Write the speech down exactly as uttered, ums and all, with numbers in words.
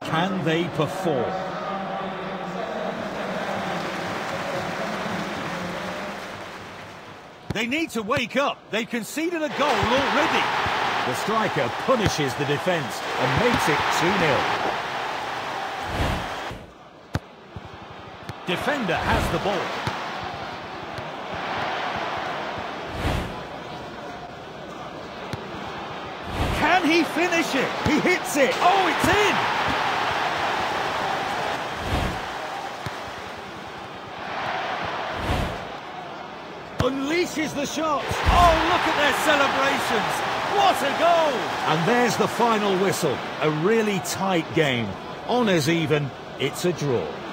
Can they perform? They need to wake up. They've conceded a goal already. The striker punishes the defence and makes it two nil. Defender has the ball. Can he finish it? He hits it. Oh, it's in! Unleashes the shot. Oh, look at their celebrations. What a goal! And there's the final whistle. A really tight game. Honours even. It's a draw.